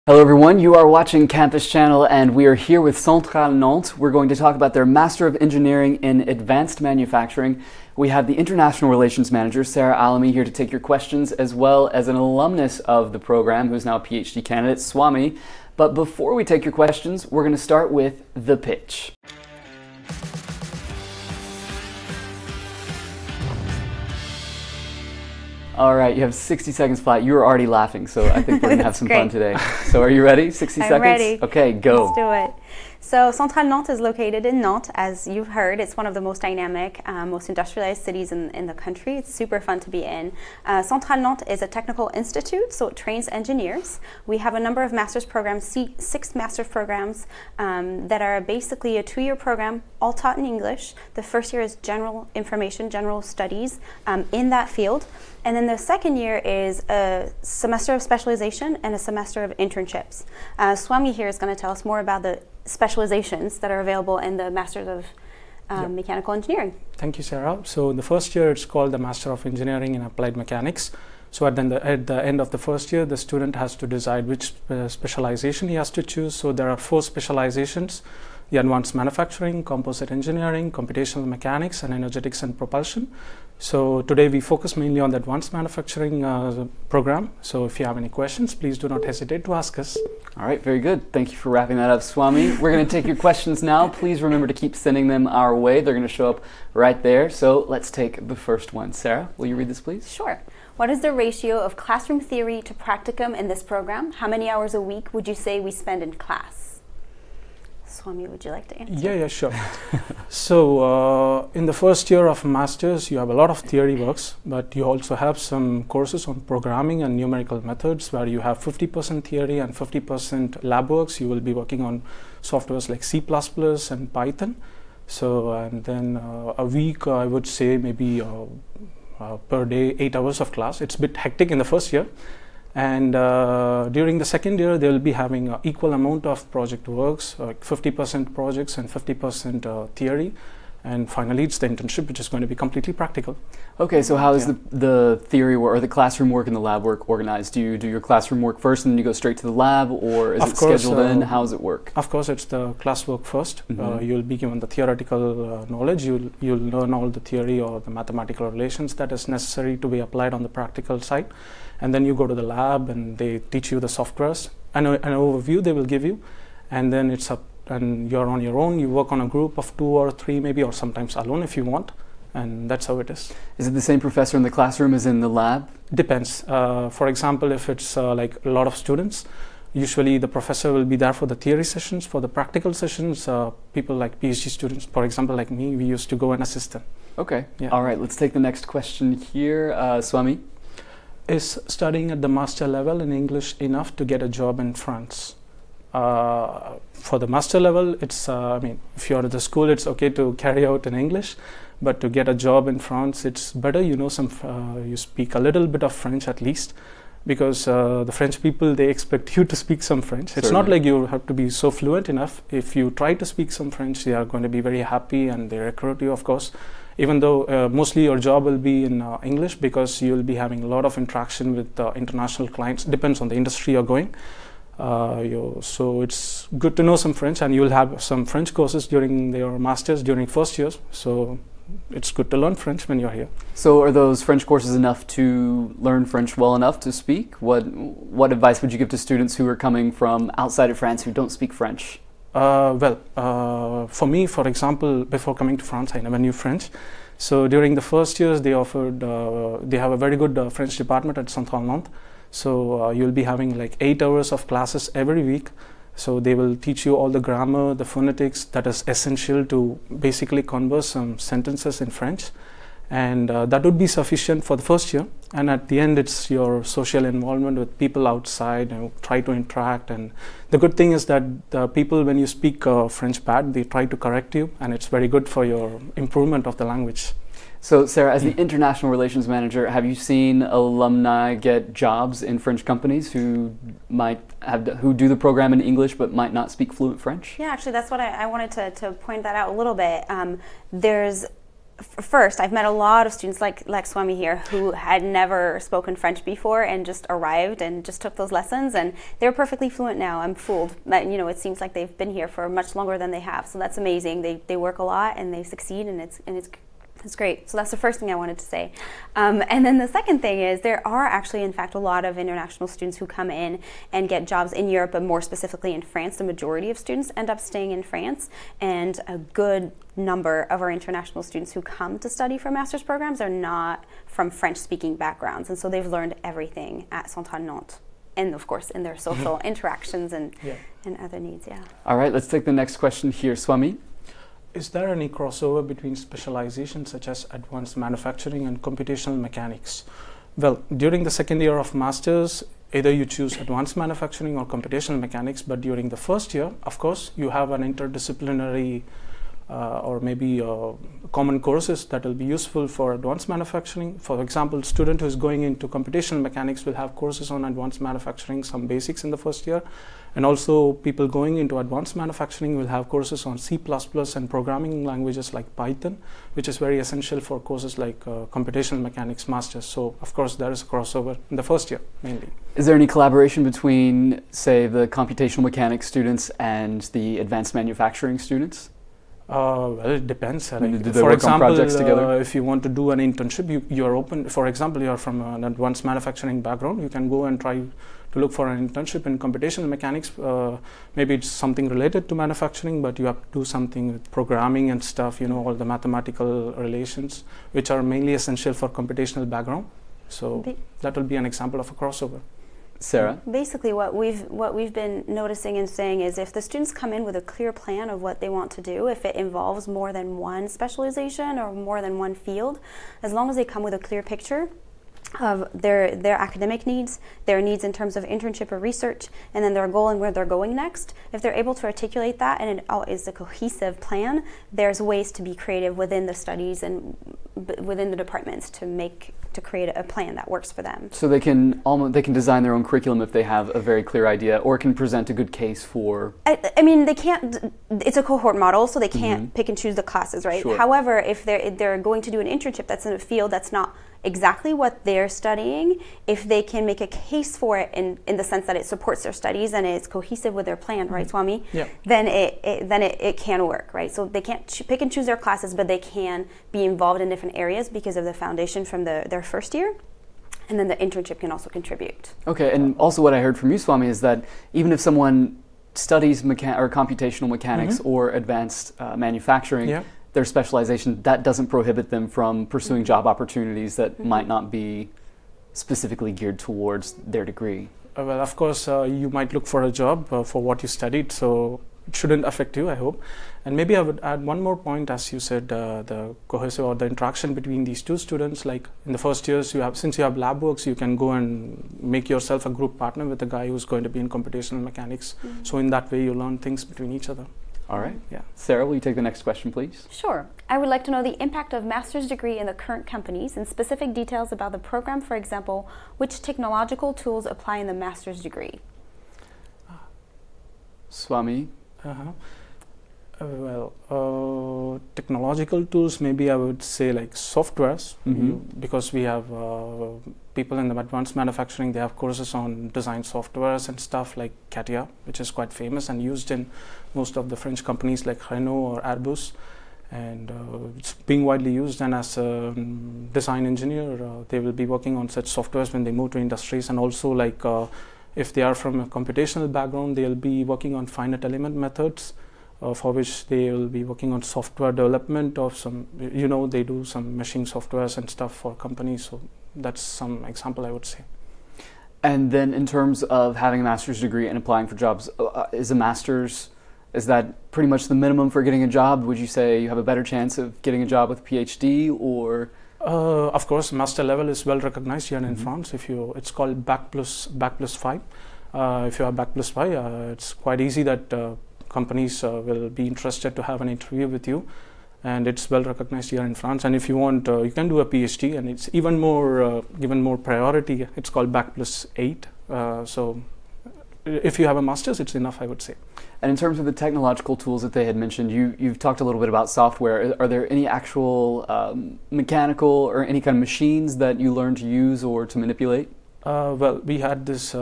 Hello everyone, you are watching Campus Channel and we are here with Centrale Nantes. We're going to talk about their Master of Engineering in Advanced Manufacturing. We have the International Relations Manager, Sarah Alamy, here to take your questions, as well as an alumnus of the program who's now a PhD candidate, Swami. But before we take your questions, we're going to start with the pitch. All right, you have 60 seconds flat. You were already laughing, so I think we're going to have some fun today. So are you ready? 60 seconds? I'm ready. Okay, go. Let's do it. So Centrale Nantes is located in Nantes, as you've heard. It's one of the most dynamic, most industrialized cities in the country. It's super fun to be in. Centrale Nantes is a technical institute, so it trains engineers. We have a number of master's programs, 6 master's programs that are basically a 2-year program, all taught in English. The first year is general information, general studies in that field. And then the second year is a semester of specialization and a semester of internships. Swami here is going to tell us more about the specializations that are available in the Masters of Mechanical Engineering. Thank you, Sarah. So the first year it's called the Master of Engineering in Applied Mechanics. So at the end of the first year, the student has to decide which specialization he has to choose. So there are 4 specializations: the Advanced Manufacturing, Composite Engineering, Computational Mechanics, and Energetics and Propulsion. So today we focus mainly on the Advanced Manufacturing program. So if you have any questions, please do not hesitate to ask us. All right, very good. Thank you for wrapping that up, Swami. We're going to take your questions now. Please remember to keep sending them our way. They're going to show up right there. So let's take the first one. Sarah, will you read this, please? Sure. What is the ratio of classroom theory to practicum in this program? How many hours a week would you say we spend in class? Swami, would you like to answer? Yeah, sure. So in the first year of Masters, you have a lot of theory works, but you also have some courses on programming and numerical methods where you have 50% theory and 50% lab works. You will be working on softwares like C++ and Python. So, and then a week, I would say maybe per day, 8 hours of class. It's a bit hectic in the first year. And during the second year, they will be having equal amount of project works, like 50% projects and 50% theory. And finally, it's the internship, which is going to be completely practical. Okay, so how is the theory or the classroom work and the lab work organized? Do you do your classroom work first and then you go straight to the lab, or is it scheduled in? How does it work? Of course, it's the classwork first. You'll be given the theoretical knowledge. You'll learn all the theory or the mathematical relations that is necessary to be applied on the practical side. And then you go to the lab and they teach you the softwares. An overview they will give you, and then it's up and you're on your own. You work on a group of 2 or 3 maybe, or sometimes alone if you want, and that's how it is. Is it the same professor in the classroom as in the lab? Depends. For example, if it's like a lot of students, usually the professor will be there for the theory sessions. For the practical sessions, people like PhD students, for example, like me, we used to go and assist them. Okay. Yeah. All right, let's take the next question here. Swami? Is studying at the master level in English enough to get a job in France? For the master level, it's, I mean, if you're at the school, it's okay to carry out in English, but to get a job in France, it's better you know you speak a little bit of French at least, because the French people, they expect you to speak some French. It's not like you have to be so fluent enough. If you try to speak some French, they are going to be very happy and they recruit you, of course, even though mostly your job will be in English, because you'll be having a lot of interaction with international clients. Depends on the industry you're going. So it's good to know some French, and you'll have some French courses during your masters during first years. So it's good to learn French when you're here. So are those French courses enough to learn French well enough to speak? What advice would you give to students who are coming from outside of France who don't speak French? For me, for example, before coming to France, I never knew French. So during the first years, they have a very good French department at Centrale Nantes. So you'll be having like 8 hours of classes every week. So they will teach you all the grammar, the phonetics that is essential to basically converse some sentences in French. And that would be sufficient for the first year. And at the end, it's your social involvement with people outside, and try to interact. And the good thing is that the people, when you speak French bad, they try to correct you, and it's very good for your improvement of the language. So Sarah, as the International Relations Manager, have you seen alumni get jobs in French companies who do the program in English but might not speak fluent French? Yeah, actually that's what I wanted to point that out a little bit. There's First, I've met a lot of students like Swami here who had never spoken French before and just arrived and just took those lessons, and they're perfectly fluent now. I'm fooled. But, you know, it seems like they've been here for much longer than they have, so that's amazing. They work a lot and they succeed, and it's great. So that's the first thing I wanted to say. And then the second thing is there are actually, in fact, a lot of international students who come in and get jobs in Europe, but more specifically in France. The majority of students end up staying in France, and a good number of our international students who come to study for master's programs are not from French-speaking backgrounds, and so they've learned everything at Centrale Nantes. And of course, in their social interactions and other needs, All right, let's take the next question here. Swami? Is there any crossover between specializations such as advanced manufacturing and computational mechanics? Well, during the second year of master's, either you choose advanced manufacturing or computational mechanics, but during the first year, of course, you have an interdisciplinary or maybe common courses that will be useful for advanced manufacturing. For example, student who is going into computational mechanics will have courses on advanced manufacturing, some basics in the first year. And also people going into advanced manufacturing will have courses on C++ and programming languages like Python, which is very essential for courses like computational mechanics masters. So of course there is a crossover in the first year mainly. Is there any collaboration between, say, the computational mechanics students and the advanced manufacturing students? Well, it depends. Do they work on projects together? If you want to do an internship, you are open. For example, you are from an advanced manufacturing background, you can go and try to look for an internship in computational mechanics. Maybe it's something related to manufacturing, but you have to do something with programming and stuff, you know, all the mathematical relations, which are mainly essential for computational background. So that will be an example of a crossover. Sarah? Basically what we've been noticing and saying is if the students come in with a clear plan of what they want to do, if it involves more than one specialization or more than one field, as long as they come with a clear picture of their academic needs, their needs in terms of internship or research, and then their goal and where they're going next. If they're able to articulate that and it all is a cohesive plan, there's ways to be creative within the studies and within the departments to create a plan that works for them. So they can design their own curriculum if they have a very clear idea, or can present a good case for. I mean, they can't. It's a cohort model, so they can't pick and choose the classes, right? Sure. However, if they're going to do an internship that's in a field that's not exactly what they're studying, if they can make a case for it in the sense that it supports their studies and it's cohesive with their plan, right, Swami? Yeah. Then it can work, right? So they can't pick and choose their classes, but they can be involved in different areas because of the foundation from their first year. And then the internship can also contribute. Okay, and also what I heard from you, Swami, is that even if someone studies computational mechanics or advanced manufacturing, their specialization, that doesn't prohibit them from pursuing job opportunities that might not be specifically geared towards their degree. Well, of course, you might look for a job for what you studied, so it shouldn't affect you, I hope. And maybe I would add one more point, as you said, the cohesive or the interaction between these two students. Like in the first years, since you have lab works, you can go and make yourself a group partner with a guy who's going to be in computational mechanics. So in that way, you learn things between each other. All right. Yeah. Sarah, will you take the next question, please? Sure. I would like to know the impact of master's degree in the current companies and specific details about the program. For example, which technological tools apply in the master's degree? Swami? Technological tools, maybe I would say like softwares, because we have people in the advanced manufacturing, they have courses on design softwares and stuff like CATIA, which is quite famous and used in most of the French companies like Renault or Airbus. And it's being widely used, and as a design engineer, they will be working on such softwares when they move to industries. And also like if they are from a computational background, they'll be working on finite element methods, for which they will be working on software development of some, you know, they do some machine softwares and stuff for companies. So that's some example I would say. And then in terms of having a master's degree and applying for jobs, is that pretty much the minimum for getting a job? Would you say you have a better chance of getting a job with a PhD, or? Of course, master level is well recognized here in France. It's called Bac plus 5. If you have Bac plus 5, it's quite easy that companies will be interested to have an interview with you, and it's well recognized here in France. And if you want, you can do a PhD, and it's even more given more priority. It's called Bac plus 8. So if you have a master's, it's enough, I would say. And in terms of the technological tools that they had mentioned, you've talked a little bit about software. Are there any actual mechanical or any kind of machines that you learned to use or to manipulate? Well, we had this,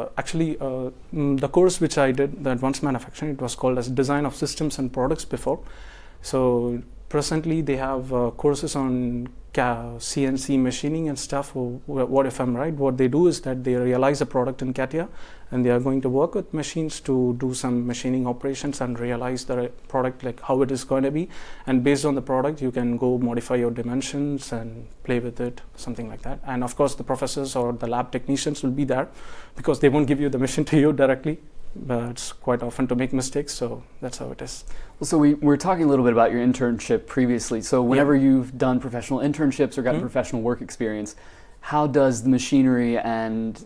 the course which I did, the advanced manufacturing, it was called as Design of Systems and Products before. So presently they have courses on CNC machining and stuff. What if I'm right? What they do is that they realize a product in CATIA, and they are going to work with machines to do some machining operations and realize the product, like how it is going to be. And based on the product, you can go modify your dimensions and play with it, something like that. And of course, the professors or the lab technicians will be there, because they won't give you the machine to you directly. But it's quite often to make mistakes, so that's how it is. Well, so we were talking a little bit about your internship previously. So whenever you've done professional internships or gotten professional work experience, how does the machinery and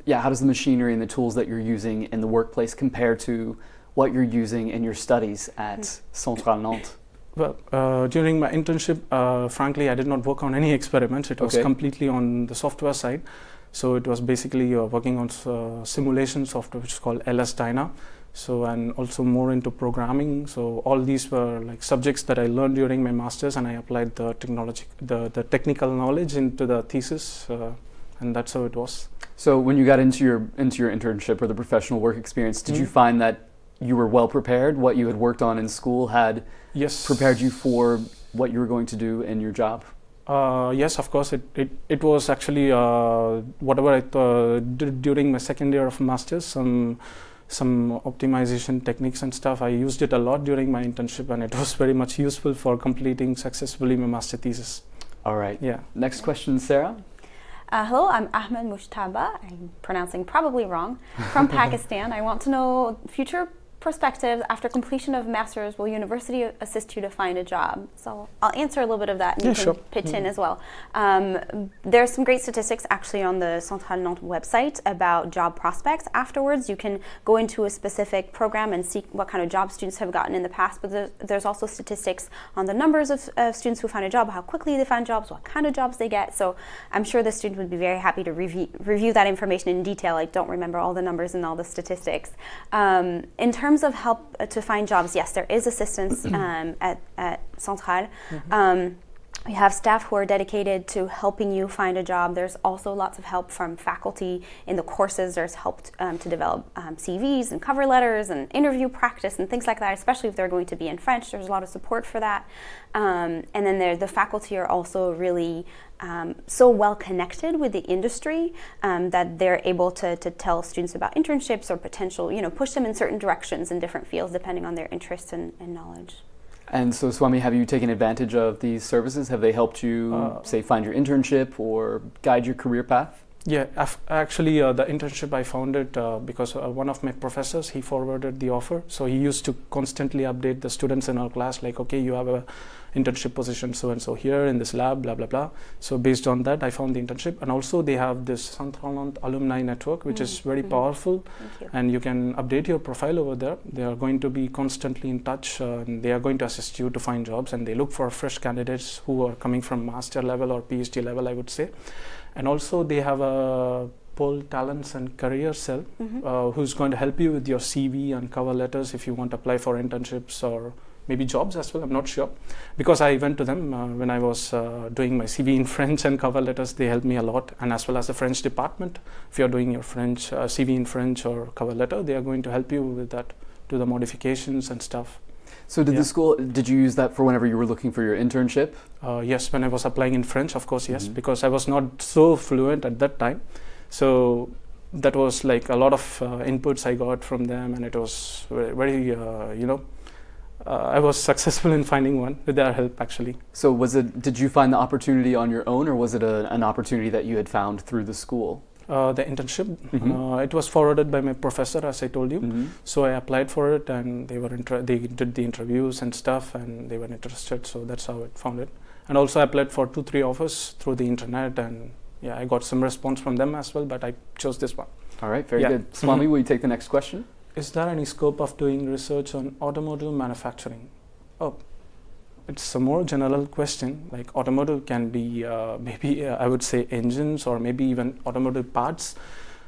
the tools that you're using in the workplace compare to what you're using in your studies at Centrale Nantes? Well, during my internship, frankly, I did not work on any experiments. It was completely on the software side. So it was basically working on simulation software, which is called LS-DYNA. So, and also more into programming. So all these were like subjects that I learned during my master's, and I applied the technical knowledge into the thesis, and that's how it was. So when you got into your internship or the professional work experience, did you find that you were well prepared? What you had worked on in school had prepared you for what you were going to do in your job? Yes, of course. It was actually whatever I did during my second year of master's, some optimization techniques and stuff. I used it a lot during my internship, and it was very much useful for completing successfully my master thesis. All right. Yeah. Next question, Sarah. Hello, I'm Ahmed Mushtaba. I'm pronouncing probably wrong. From Pakistan. I want to know future perspectives after completion of master's. Will university assist you to find a job? So I'll answer a little bit of that, and you can pitch in as well. There's some great statistics actually on the Centrale Nantes website about job prospects. Afterwards, you can go into a specific program and see what kind of jobs students have gotten in the past, but there's also statistics on the numbers of students who find a job, how quickly they find jobs, what kind of jobs they get. So I'm sure the student would be very happy to review that information in detail. I don't remember all the numbers and all the statistics. In terms of help to find jobs, yes, there is assistance at Centrale. We have staff who are dedicated to helping you find a job. There's also lots of help from faculty in the courses. There's help to develop CVs and cover letters and interview practice and things like that, especially if they're going to be in French. There's a lot of support for that. And then the faculty are also really so well connected with the industry that they're able to tell students about internships or potential, push them in certain directions in different fields depending on their interests and knowledge. And so, Swami, have you taken advantage of these services? Have they helped you, say, find your internship or guide your career path? Yeah, actually, the internship I found it because one of my professors, he forwarded the offer. So he used to constantly update the students in our class, like, okay, you have a internship position so-and-so here in this lab, blah, blah, blah. So based on that, I found the internship. And also they have this Centrale Nantes alumni network, which is very powerful. And you can update your profile over there. They are going to be constantly in touch, and they are going to assist you to find jobs. And they look for fresh candidates who are coming from master level or PhD level, I would say. And also they have a Pole Talents and Career Cell who's going to help you with your CV and cover letters if you want to apply for internships or maybe jobs as well. I'm not sure, because I went to them when I was doing my CV in French and cover letters. They helped me a lot, and as well as the French department. If you're doing your French CV in French or cover letter, they are going to help you with that, do the modifications and stuff. So did you use that for whenever you were looking for your internship? Yes, when I was applying in French, of course, yes, because I was not so fluent at that time. So that was like a lot of inputs I got from them, and it was very I was successful in finding one with their help, actually. So did you find the opportunity on your own, or was it an opportunity that you had found through the school? The internship, it was forwarded by my professor, as I told you. So I applied for it, and they did the interviews and stuff, and they were interested. So that's how I found it. And also I applied for 2-3 offers through the internet, and yeah, I got some response from them as well, but I chose this one. All right, very good. Swami, will you take the next question? Is there any scope of doing research on automotive manufacturing? Oh, it's a more general question. Like automotive can be maybe I would say engines or maybe even automotive parts.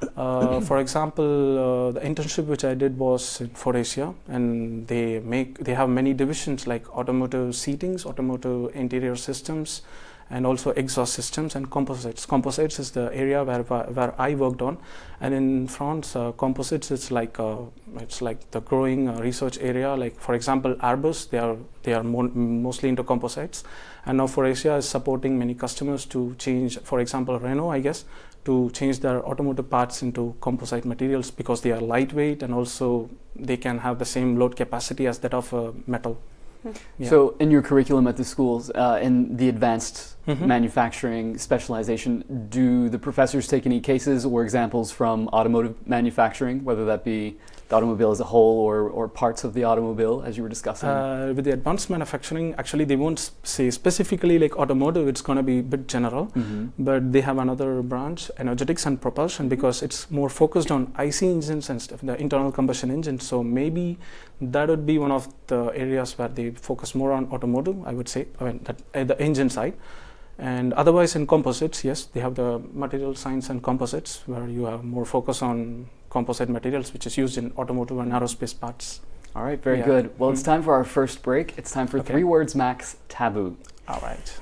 For example, the internship which I did was in Faurecia, and they have many divisions like automotive seatings, automotive interior systems, and also exhaust systems and composites. Composites is the area where I worked on, and in France, composites it's like the growing research area. Like for example, Airbus, they are mostly into composites, and now Faurecia is supporting many customers to change. For example, Renault, I guess, to change their automotive parts into composite materials because they are lightweight and also they can have the same load capacity as that of metal. Yeah. So in your curriculum at the schools, in the advanced manufacturing specialization, do the professors take any cases or examples from automotive manufacturing, whether that be the automobile as a whole or parts of the automobile, as you were discussing? With the advanced manufacturing, actually they won't say specifically like automotive, it's going to be a bit general, but they have another branch, energetics and propulsion, because it's more focused on IC engines and stuff, the internal combustion engines. So maybe that would be one of the areas where they focus more on automotive, I would say, the engine side. And otherwise in composites, yes, they have the material science and composites, where you have more focus on composite materials, which is used in automotive and aerospace parts. All right, very good. Well, it's time for our first break. It's time for 3 words max taboo. All right.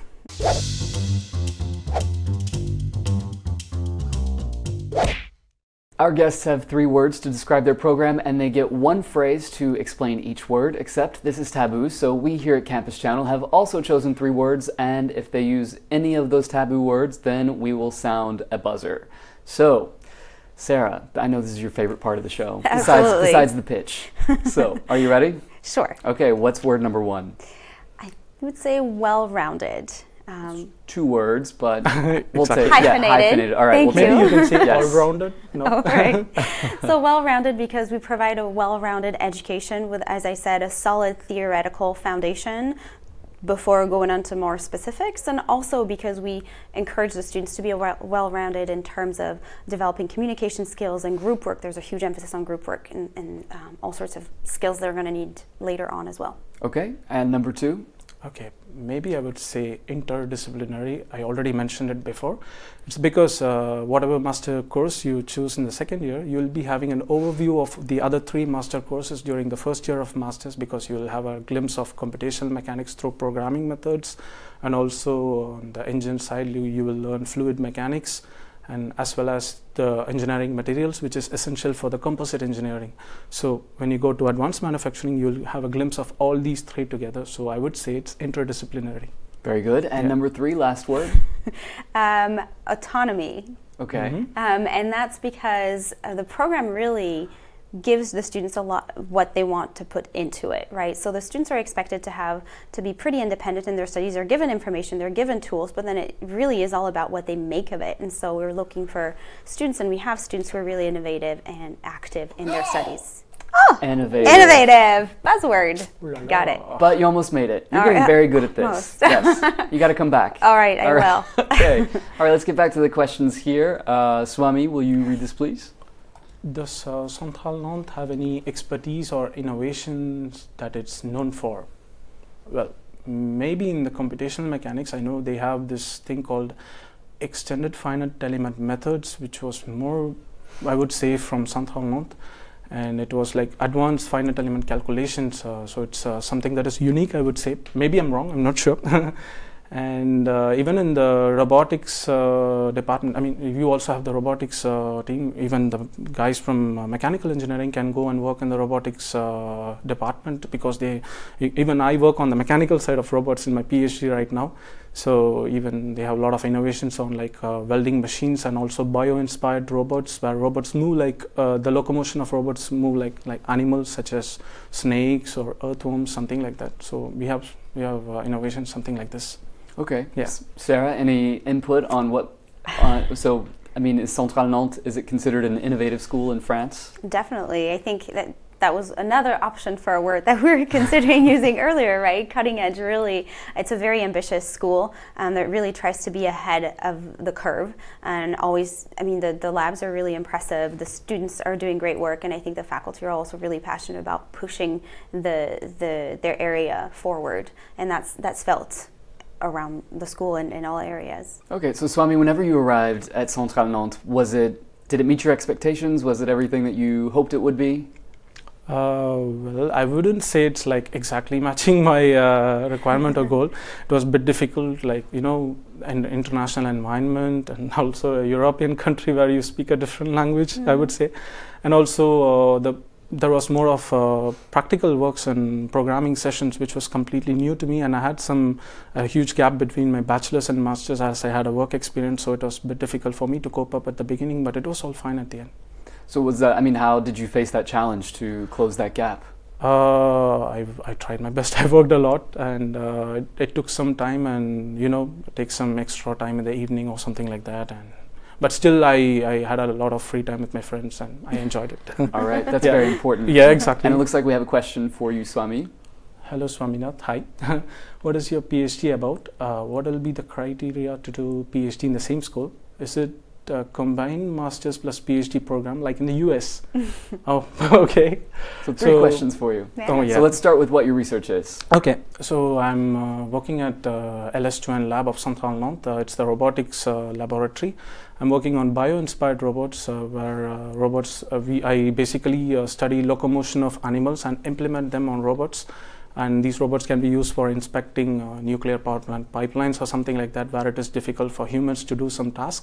Our guests have 3 words to describe their program, and they get 1 phrase to explain each word, except this is taboo, so we here at Campus Channel have also chosen 3 words, and if they use any of those taboo words, then we will sound a buzzer. So, Sarah, I know this is your favorite part of the show, besides the pitch. So, are you ready? Sure. Okay, what's word number 1? I would say well-rounded. 2 words, but we'll Exactly. take Hyphenated. All right, Thank Maybe you. you can say Yes. all-rounded. No. Oh, right. So well-rounded because we provide a well-rounded education with, as I said, a solid theoretical foundation before going on to more specifics, and also because we encourage the students to be well-rounded in terms of developing communication skills and group work. There's a huge emphasis on group work and all sorts of skills they're going to need later on as well. Okay, and number 2? Okay, maybe I would say interdisciplinary. I already mentioned it before. It's because whatever master course you choose in the second year, you'll be having an overview of the other 3 master courses during the first year of masters, because you'll have a glimpse of computational mechanics through programming methods, and also on the engine side you will learn fluid mechanics, and as well as the engineering materials, which is essential for the composite engineering. So when you go to advanced manufacturing, you'll have a glimpse of all these 3 together. So I would say it's interdisciplinary. Very good. And number 3, last word? Autonomy. Okay. And that's because the program really gives the students a lot what they want to put into it, right? So the students are expected to be pretty independent in their studies. They're given information, they're given tools, but then it really is all about what they make of it. And so we're looking for students, and we have students who are really innovative and active in their studies. Oh, innovative buzzword. Got it. But you almost made it. You're All getting right. very good at this. Yes. You got to come back. All right, I will. Okay. All right, let's get back to the questions here. Swami, will you read this, please? Does Centrale Nantes have any expertise or innovations that it's known for? Well, maybe in the computational mechanics, I know they have this thing called extended finite element methods, which was more, I would say, from Centrale Nantes, and it was like advanced finite element calculations. So it's something that is unique, I would say. Maybe I'm wrong, I'm not sure. And even in the robotics department, I mean, you also have the robotics team. Even the guys from mechanical engineering can go and work in the robotics department, because even I work on the mechanical side of robots in my PhD right now. So even they have a lot of innovations on like welding machines, and also bio-inspired robots, where robots move like the locomotion of robots move like animals such as snakes or earthworms, something like that. So we have innovations, something like this. Okay. Yeah. Sarah, any input on what? So, I mean, is Centrale Nantes, is it considered an innovative school in France? Definitely. I think that was another option for a word that we were considering using earlier, right? Cutting edge, really. It's a very ambitious school that really tries to be ahead of the curve, and always, I mean, the labs are really impressive. The students are doing great work, and I think the faculty are also really passionate about pushing their area forward, and that's felt around the school and in all areas. Okay, so Swami, whenever you arrived at Centrale Nantes, was it Did it meet your expectations? Was it everything that you hoped it would be? Well, I wouldn't say it's like exactly matching my requirement or goal. It was a bit difficult, like, you know, an international environment and also a European country where you speak a different language, I would say. And also there was more of practical works and programming sessions, which was completely new to me. And I had a huge gap between my bachelor's and master's as I had a work experience. So it was a bit difficult for me to cope up at the beginning, but it was all fine at the end. So was that, I mean, how did you face that challenge to close that gap? I tried my best. I worked a lot, and it took some time, and, you know, take some extra time in the evening or something like that. But still, I had a lot of free time with my friends, and I enjoyed it. All right, that's very important. Yeah, exactly. And it looks like we have a question for you, Swami. Hello, Swaminath. Hi. What is your PhD about? What will be the criteria to do PhD in the same school? Is it a combined master's plus PhD program like in the US? Oh, okay. So three questions for you. Yeah. Oh, yeah. So let's start with what your research is. Okay, so I'm working at LS2N lab of Central Nantes. It's the robotics laboratory. I'm working on bio-inspired robots, I basically study locomotion of animals and implement them on robots. And these robots can be used for inspecting nuclear power plant pipelines or something like that, where it is difficult for humans to do some task.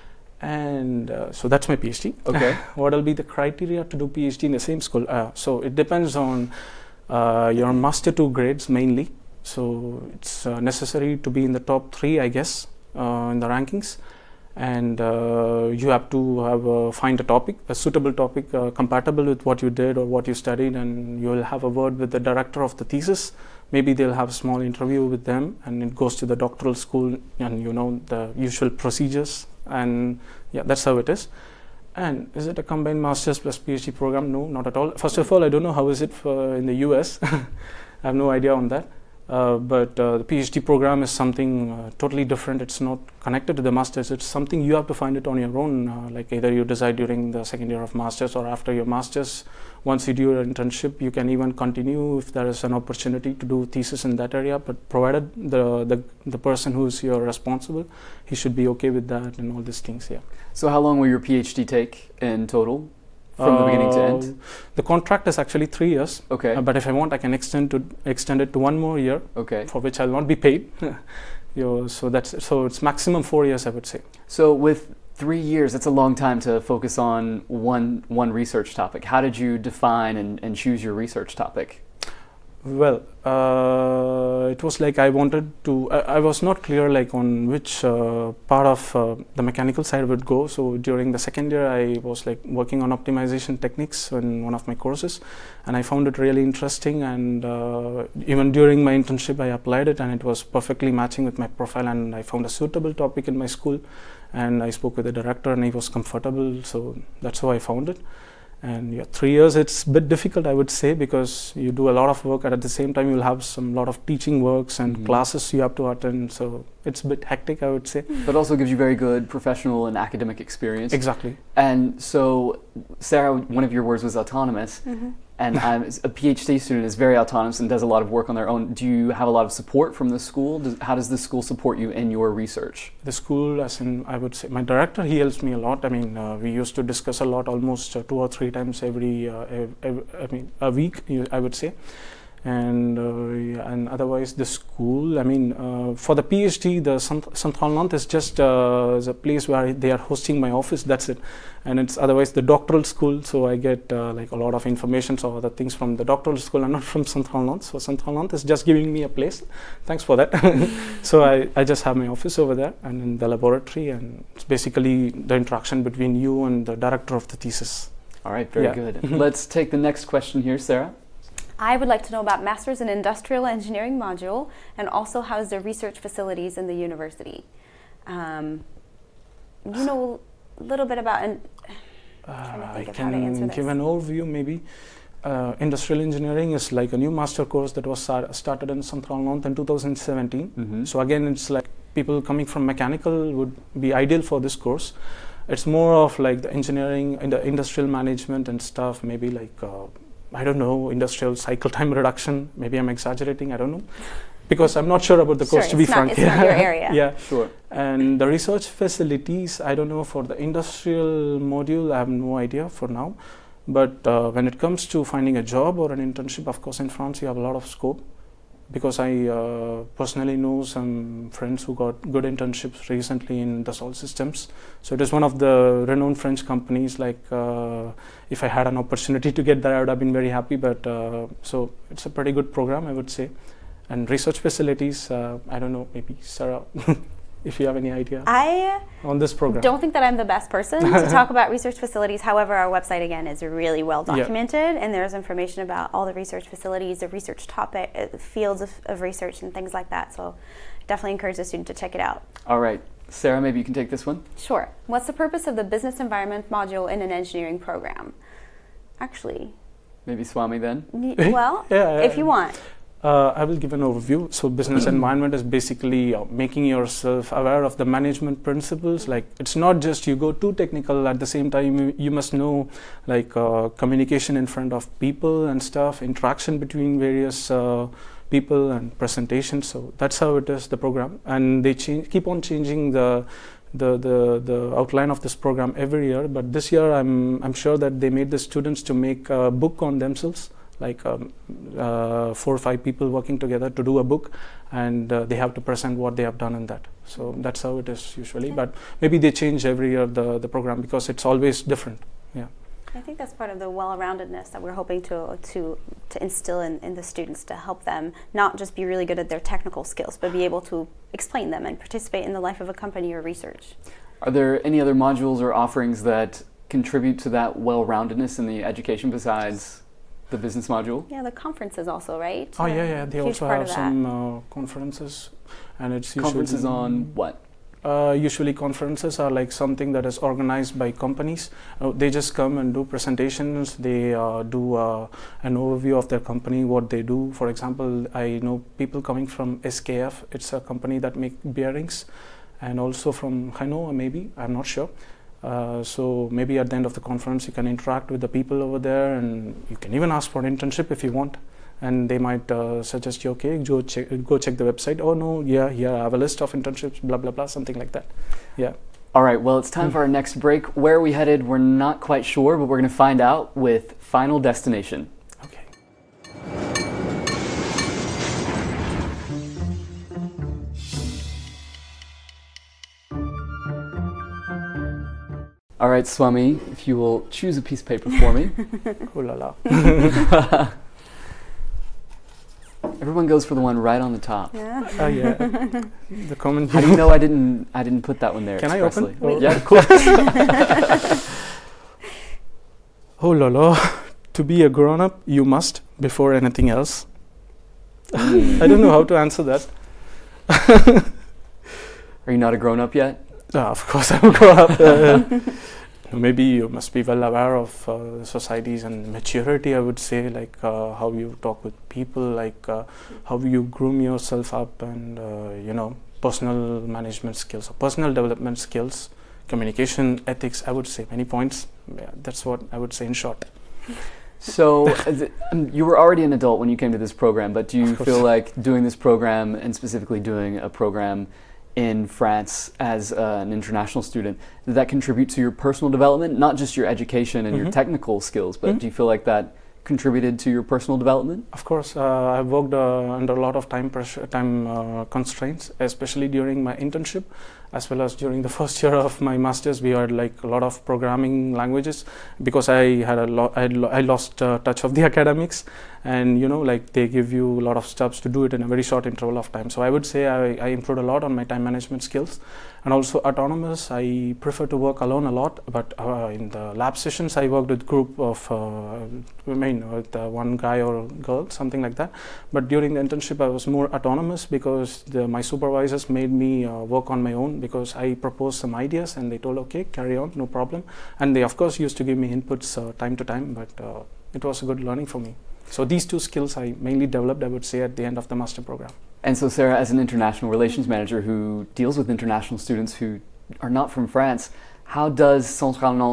And so that's my PhD. Okay. What will be the criteria to do PhD in the same school? So it depends on your Master 2 grades mainly. So it's necessary to be in the top 3, I guess, in the rankings. And you have to find a topic, a suitable topic compatible with what you did or what you studied, and you will have a word with the director of the thesis. Maybe they'll have a small interview with them, and it goes to the doctoral school, and you know the usual procedures. And yeah, that's how it is. And is it a combined master's plus PhD program? No, not at all. First of all, I don't know how is it in the US. I have no idea on that. But the PhD program is something totally different. It's not connected to the master's. It's something you have to find it on your own. Like either you decide during the second year of master's or after your master's. Once you do your internship, you can even continue if there is an opportunity to do thesis in that area. But provided the person who's your responsible, he should be okay with that and all these things. Yeah. So how long will your PhD take in total? From the beginning to end? The contract is actually 3 years. Okay. But if I want, I can extend it to 1 more year. Okay. For which I'll not be paid. So it's maximum 4 years, I would say. So with 3 years, that's a long time to focus on one research topic. How did you define and choose your research topic? Well, it was like I wanted to, I was not clear like on which part of the mechanical side would go. So during the second year, I was like working on optimization techniques in one of my courses, and I found it really interesting. And even during my internship, I applied it, and it was perfectly matching with my profile. And I found a suitable topic in my school, and I spoke with the director, and he was comfortable. So that's how I found it. And yeah, 3 years, it's a bit difficult, I would say, because you do a lot of work, and at the same time you'll have lot of teaching works and classes you have to attend. So it's a bit hectic, I would say. But also gives you very good professional and academic experience. Exactly. And so, Sarah, one of your words was autonomous. And a PhD student is very autonomous and does a lot of work on their own. Do you have a lot of support from the school? How does the school support you in your research? The school, as in, I would say, my director, he helps me a lot. I mean, we used to discuss a lot, almost 2 or 3 times a week, I would say. And otherwise the school, I mean, for the PhD, the Central Nantes is just is a place where they are hosting my office, that's it. And it's otherwise the doctoral school, so I get like a lot of information or other things from the doctoral school and not from Central Nantes. So Central Nantes is just giving me a place. Thanks for that. So I just have my office over there and in the laboratory, and it's basically the interaction between you and the director of the thesis. All right, very good. Let's take the next question here, Sarah. I would like to know about Masters in Industrial Engineering module, and also how's the research facilities in the university. You know a little bit about, I can give an overview maybe. Industrial engineering is like a new master course that was started in Central Nantes in 2017. So again, it's like people coming from mechanical would be ideal for this course. It's more of like the engineering and the industrial management and stuff, maybe like I don't know, industrial cycle time reduction. Maybe I'm exaggerating, I don't know. because I'm not sure about the course, to be frank. It's not your area. Yeah, Sure. and the research facilities, I don't know for the industrial module, I have no idea for now. But when it comes to finding a job or an internship, of course, in France, you have a lot of scope. Because I personally know some friends who got good internships recently in Dassault Systems. So it is one of the renowned French companies. Like if I had an opportunity to get there, I would have been very happy. But so it's a pretty good program, I would say. And research facilities, I don't know, maybe Sarah, if you have any idea on this program. Don't think that I'm the best person to talk about research facilities. However, our website again is really well documented, and there's information about all the research facilities, the research topic, fields of research, and things like that. So definitely encourage the student to check it out. All right. Sarah, maybe you can take this one. Sure. What's the purpose of the business environment module in an engineering program? Actually, Maybe Swami then. well, if you want. I will give an overview. So business environment is basically making yourself aware of the management principles. Like it's not just you go too technical, at the same time you must know like communication in front of people and stuff, interaction between various people and presentations. So that's how it is, the program. And they keep on changing the outline of this program every year. But this year I'm sure that they made the students to make a book on themselves. Like 4 or 5 people working together to do a book, and they have to present what they have done in that. So that's how it is usually. Okay. But maybe they change every year the program because it's always different. Yeah. I think that's part of the well-roundedness that we're hoping to instill in the students, to help them not just be really good at their technical skills, but be able to explain them and participate in the life of a company or research. Are there any other modules or offerings that contribute to that well-roundedness in the education besides the business module? Yeah, the conferences also, right? Oh yeah, they Huge also part have of that. some conferences, and it's usually Conferences on what? Usually conferences are like something that is organized by companies. They just come and do presentations. They do an overview of their company, what they do. For example, I know people coming from SKF. It's a company that make bearings, and also from Renault, maybe, I'm not sure. So maybe at the end of the conference you can interact with the people over there, and you can even ask for an internship if you want, and they might suggest you, okay, go check the website. Oh no, yeah, here I have a list of internships, blah blah blah, something like that. Yeah. All right, well, it's time for our next break. Where are we headed? We're not quite sure, but we're going to find out with Final Destination. Okay. All right, Swami, if you will choose a piece of paper for me. Oh la la. Everyone goes for the one right on the top. Yeah. Yeah. The common. How do you know I didn't put that one there Can expressly? I open? Yeah, of course. Oh la la. To be a grown-up, you must before anything else. I don't know how to answer that. Are you not a grown-up yet? Of course, I'm a grown-up. Maybe you must be well aware of societies and maturity, I would say, like how you talk with people, like how you groom yourself up, and personal management skills, or personal development skills, communication, ethics, I would say many points. Yeah, that's what I would say in short. So you were already an adult when you came to this program, but do you feel like doing this program, and specifically doing a program in France as an international student, did that contribute to your personal development, not just your education and your technical skills, but do you feel like that contributed to your personal development? Of course, I've worked under a lot of time constraints, especially during my internship, as well as during the first year of my master's. We had like a lot of programming languages because I had I lost touch of the academics, and like they give you a lot of steps to do it in a very short interval of time. So I would say I improved a lot on my time management skills, and also autonomous. I prefer to work alone a lot, but in the lab sessions I worked with group of with one guy or girl, something like that. But during the internship I was more autonomous because my supervisors made me work on my own, because I proposed some ideas and they told, okay, carry on, no problem. And they of course used to give me inputs time to time, but it was a good learning for me. So these two skills I mainly developed, I would say, at the end of the master program. And so Sarah, as an international relations manager who deals with international students who are not from France, how does Centrale Nantes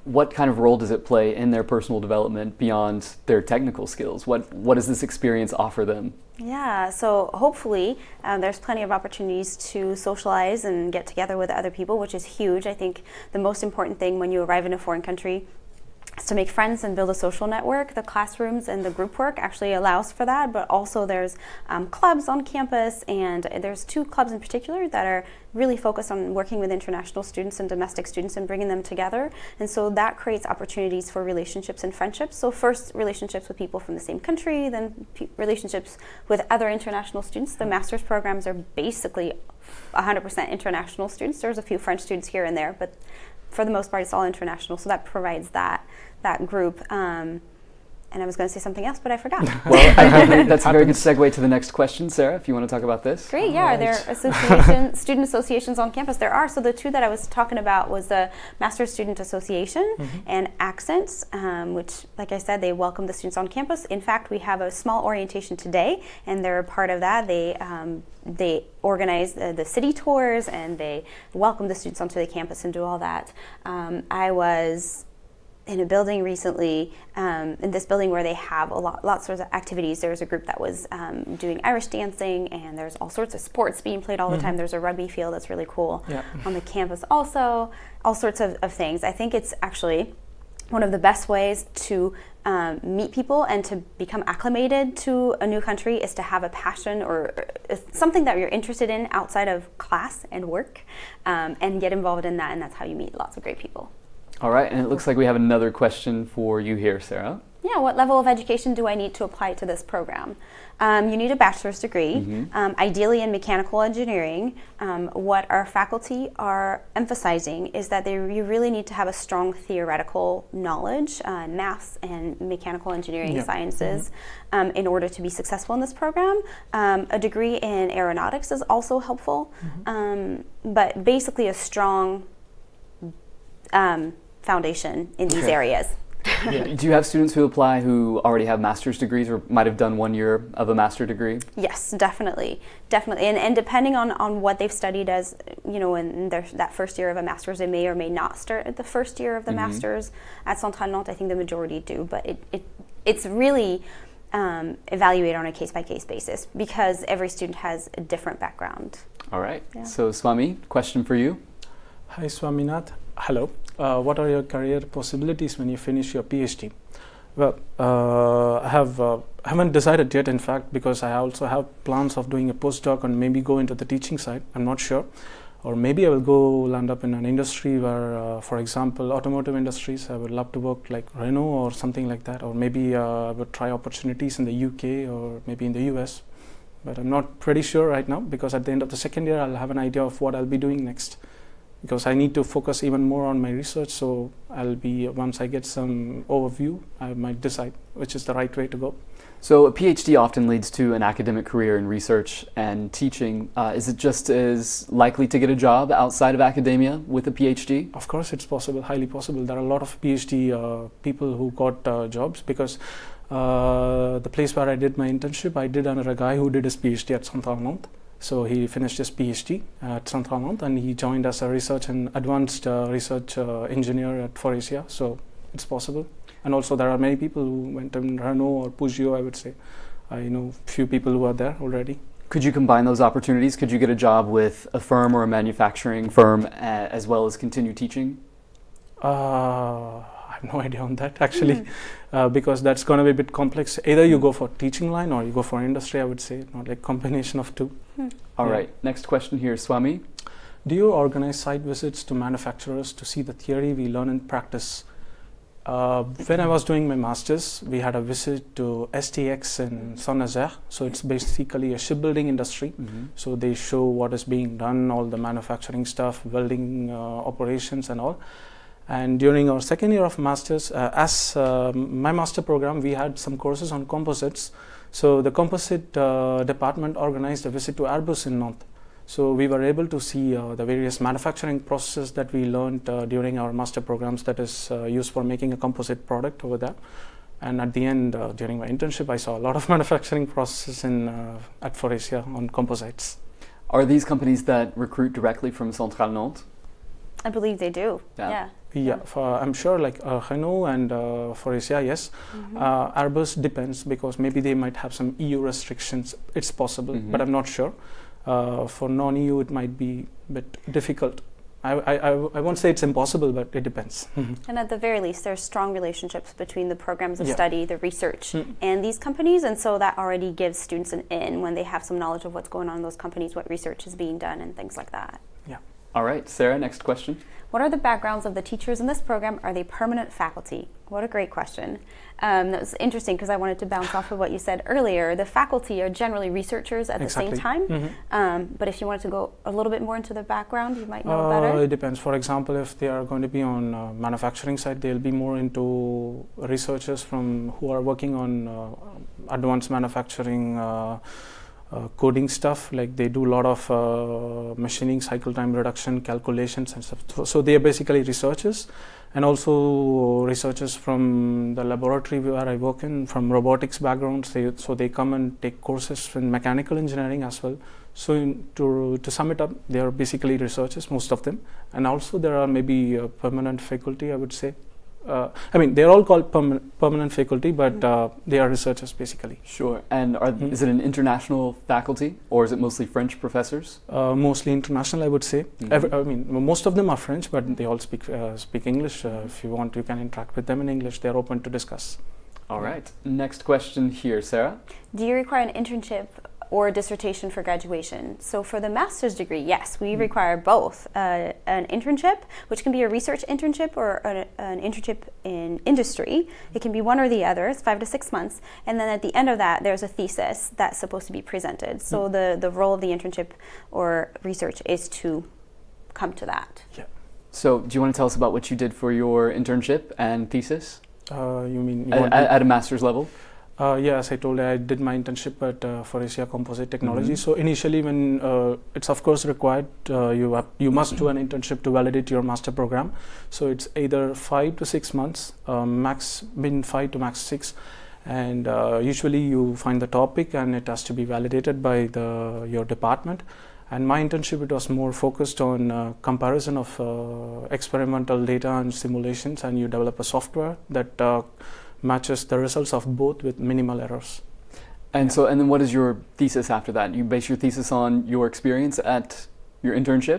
what kind of role does it play in their personal development beyond their technical skills? What does this experience offer them? Yeah, so hopefully there's plenty of opportunities to socialize and get together with other people, which is huge. I think the most important thing when you arrive in a foreign country is to make friends and build a social network. The classrooms and the group work actually allows for that, but also there's clubs on campus, and there's 2 clubs in particular that are really focused on working with international students and domestic students and bringing them together. And so that creates opportunities for relationships and friendships. So first, relationships with people from the same country, then relationships with other international students. The master's programs are basically 100% international students. There's a few French students here and there, but for the most part, it's all international, so that provides that group. And I was going to say something else, but I forgot. Well, I think that's a very good segue to the next question, Sarah, if you want to talk about this. Great, yeah. Right. There are student associations on campus. There are. So the 2 that I was talking about was the Master's Student Association and Accents, which, like I said, they welcome the students on campus. In fact, we have a small orientation today, and they're a part of that. They organize the city tours, and they welcome the students onto the campus and do all that. I was in a building recently, in this building where they have lots of activities. There's a group that was doing Irish dancing, and there's all sorts of sports being played all the time. There's a rugby field that's really cool on the campus also, all sorts of things. I think it's actually one of the best ways to meet people and to become acclimated to a new country is to have a passion or something that you're interested in outside of class and work, and get involved in that, and that's how you meet lots of great people. All right, and it looks like we have another question for you here, Sarah. Yeah, what level of education do I need to apply to this program? You need a bachelor's degree, ideally in mechanical engineering. What our faculty are emphasizing is that you really need to have a strong theoretical knowledge, maths and mechanical engineering sciences, in order to be successful in this program. A degree in aeronautics is also helpful, but basically a strong foundation in these areas. Do you have students who apply who already have master's degrees or might have done 1 year of a master's degree? Yes, definitely. And depending on what they've studied as, in that first year of a master's, they may or may not start at the first year of the master's. At Centrale Nantes, I think the majority do, but it's really evaluated on a case-by-case basis because every student has a different background. All right. Yeah. So Swami, question for you. Hi Swaminath. Hello. What are your career possibilities when you finish your PhD? Well, I haven't decided yet, in fact, because I also have plans of doing a postdoc and maybe go into the teaching side. I'm not sure. Or maybe I will go land up in an industry where, for example, automotive industries, I would love to work like Renault or something like that. Or maybe I would try opportunities in the UK or maybe in the US. But I'm not pretty sure right now because at the end of the second year, I'll have an idea of what I'll be doing next. Because I need to focus even more on my research, so once I get some overview, I might decide which is the right way to go. So a PhD often leads to an academic career in research and teaching. Is it just as likely to get a job outside of academia with a PhD? Of course it's possible, highly possible. There are a lot of PhD people who got jobs because the place where I did my internship, I did under a guy who did his PhD at Centrale Nantes. So he finished his PhD at Centrale Nantes and he joined as a research and advanced research engineer at Faurecia. So it's possible. And also there are many people who went in Renault or Peugeot, I would say. I know a few people who are there already. Could you combine those opportunities? Could you get a job with a firm or a manufacturing firm as well as continue teaching? I have no idea on that actually, because that's going to be a bit complex. Either you go for teaching line or you go for industry, I would say, not like combination of two. All right, next question here, Swami. Do you organize site visits to manufacturers to see the theory we learn in practice? When I was doing my master's, we had a visit to STX in Saint-Nazaire. So it's basically a shipbuilding industry. So they show what is being done, all the manufacturing stuff, welding operations and all. And during our second year of master's, as my master program, we had some courses on composites. So the composite department organized a visit to Airbus in Nantes. So we were able to see the various manufacturing processes that we learned during our master programs that is used for making a composite product over there. And at the end, during my internship, I saw a lot of manufacturing processes at Faurecia on composites. Are these companies that recruit directly from Centrale Nantes? I believe they do. Yeah. Yeah, I'm sure like Renault and Faurecia, yes. Airbus depends because maybe they might have some EU restrictions. It's possible, but I'm not sure. For non-EU, it might be a bit difficult. I won't say it's impossible, but it depends. And at the very least, there's strong relationships between the programs of study, the research, and these companies, and so that already gives students an in when they have some knowledge of what's going on in those companies, what research is being done, and things like that. Yeah. All right, Sarah, next question. What are the backgrounds of the teachers in this program? Are they permanent faculty? What a great question. That was interesting because I wanted to bounce off of what you said earlier. The faculty are generally researchers at the same time, but if you wanted to go a little bit more into the background, you might know better. It depends. For example, if they are going to be on manufacturing side, they'll be more into researchers who are working on advanced manufacturing coding stuff, like they do a lot of machining, cycle time reduction, calculations and stuff. So they are basically researchers, and also researchers from the laboratory where I work in, from robotics backgrounds. So they come and take courses in mechanical engineering as well. So to sum it up, they are basically researchers, most of them, and also there are maybe permanent faculty, I would say. I mean, they're all called permanent faculty, but they are researchers basically. Sure. And is it an international faculty, or is it mostly French professors? Mostly international, I would say. I mean, most of them are French, but they all speak English. If you want, you can interact with them in English. They're open to discuss. All right. Next question here, Sarah. Do you require an internship or a dissertation for graduation? So for the master's degree, yes, we require both an internship, which can be a research internship or an internship in industry. It can be one or the other. It's 5 to 6 months. And then at the end of that, there's a thesis that's supposed to be presented. So the role of the internship or research is to come to that. Yeah. So do you want to tell us about what you did for your internship and thesis? You mean at a master's level? Yeah, as I told you, I did my internship at Faurecia Composite Technology. So initially, when it's of course required, you must do an internship to validate your master program. So it's either 5 to 6 months, max 5 to max 6, and usually you find the topic and it has to be validated by your department. And my internship, it was more focused on comparison of experimental data and simulations, and you develop a software that matches the results of both with minimal errors. And so, and then what is your thesis after that? You base your thesis on your experience at your internship?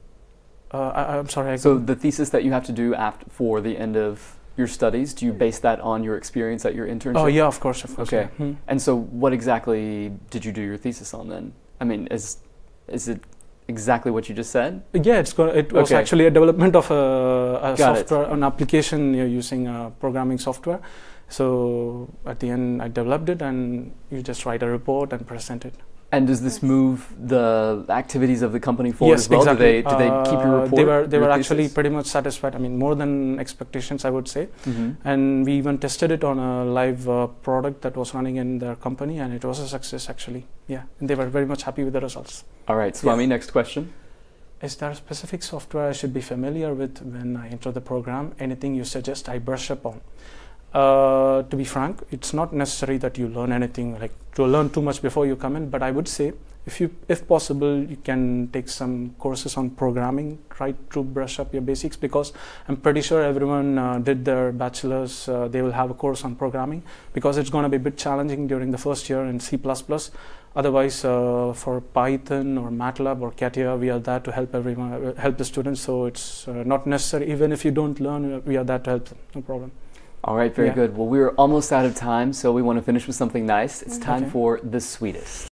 I'm sorry. So the thesis that you have to do for the end of your studies, do you base that on your experience at your internship? Oh yeah, of course. Okay. Yeah. And so what exactly did you do your thesis on then? I mean, is it exactly what you just said? Yeah, it was actually a development of a software, an application using programming software. So at the end, I developed it, and you just write a report and present it. And does this move the activities of the company forward as well? Exactly. Do they keep your report? They were actually pretty much satisfied. I mean, more than expectations, I would say. And we even tested it on a live product that was running in their company, and it was a success actually. Yeah, and they were very much happy with the results. All right, Swami, next question. Is there a specific software I should be familiar with when I enter the program? Anything you suggest I brush up on? To be frank, it's not necessary that you learn anything, like to learn too much before you come in, but I would say if possible, you can take some courses on programming, try to brush up your basics, because I'm pretty sure everyone did their bachelor's, they will have a course on programming, because it's going to be a bit challenging during the first year in C++. Otherwise, for Python or MATLAB or CATIA, we are there to help help the students, so it's not necessary. Even if you don't learn, we are there to help them, no problem. All right, very good. Well, we're almost out of time, so we want to finish with something nice. It's time for The Sweetest.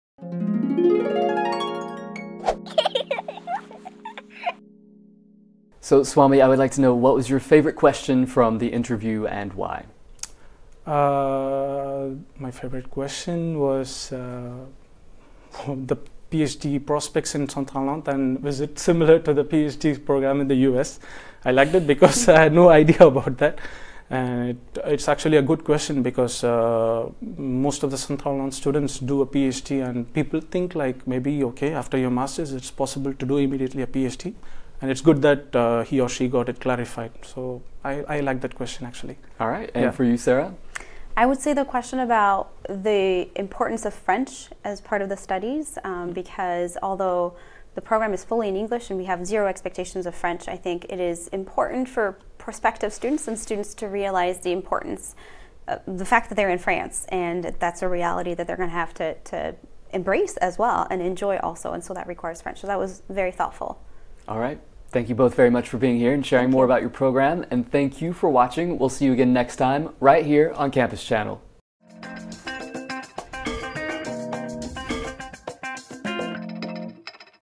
So, Swami, I would like to know, what was your favorite question from the interview and why? My favorite question was the PhD prospects in Central Nantes, and was it similar to the PhD program in the US? I liked it because I had no idea about that. And it's actually a good question, because most of the Central Nantes students do a PhD, and people think like maybe, okay, after your master's, it's possible to do immediately a PhD. And it's good that he or she got it clarified. So I like that question actually. All right, and for you, Sarah? I would say the question about the importance of French as part of the studies, because although the program is fully in English and we have zero expectations of French, I think it is important for prospective students and students to realize the importance, the fact that they're in France, and that's a reality that they're going to have to embrace as well and enjoy also, and so that requires French. So that was very thoughtful. All right. Thank you both very much for being here and sharing more about your program, and thank you for watching. We'll see you again next time right here on Campus Channel.